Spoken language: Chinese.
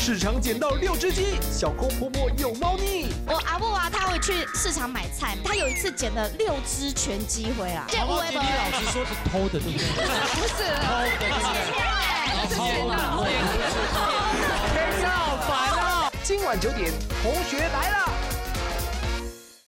市场捡到6只鸡，小抠婆婆有猫腻。 我阿布啊，他会去市场买菜，他有一次捡了6只全鸡回来。 毛毛姐，你老实说是偷的，对不对？ 不是， 偷的，对不对？偷了， 天啊，好烦啊！今晚9点，同学来了。